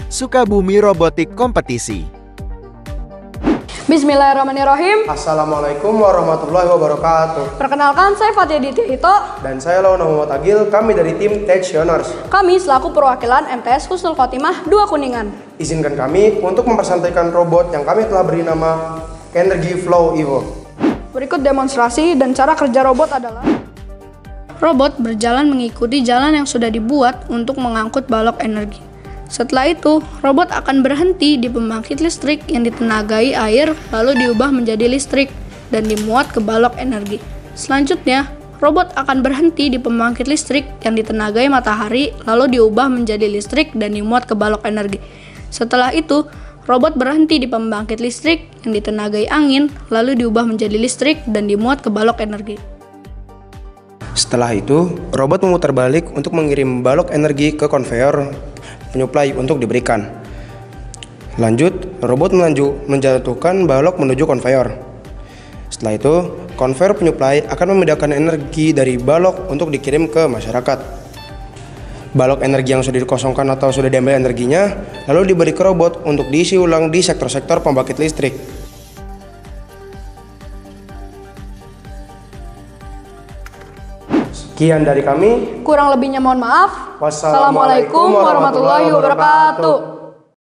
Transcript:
Sukabumi Robotik Kompetisi. Bismillahirrahmanirrahim. Assalamualaikum warahmatullahi wabarakatuh. Perkenalkan, saya Fatia Ditya Hito. Dan saya Launa Muhammad Agil, kami dari tim Techioners. Kami selaku perwakilan MTS Husnul Khotimah 2 Kuningan. Izinkan kami untuk mempersantaikan robot yang kami telah beri nama Energy Flow Evo. Berikut demonstrasi dan cara kerja robot adalah: robot berjalan mengikuti jalan yang sudah dibuat untuk mengangkut balok energi. Setelah itu, robot akan berhenti di pembangkit listrik yang ditenagai air lalu diubah menjadi listrik dan dimuat ke balok energi. Selanjutnya, robot akan berhenti di pembangkit listrik yang ditenagai matahari lalu diubah menjadi listrik dan dimuat ke balok energi. Setelah itu, robot berhenti di pembangkit listrik yang ditenagai angin lalu diubah menjadi listrik dan dimuat ke balok energi. Setelah itu, robot memutar balik untuk mengirim balok energi ke konveyor penyuplai untuk diberikan. Lanjut, robot menjatuhkan balok menuju konveyor. Setelah itu, konveyor penyuplai akan memindahkan energi dari balok untuk dikirim ke masyarakat. Balok energi yang sudah dikosongkan atau sudah diambil energinya, lalu diberi ke robot untuk diisi ulang di sektor-sektor pembangkit listrik. Sekian dari kami. Kurang lebihnya mohon maaf. Wassalamualaikum warahmatullahi wabarakatuh.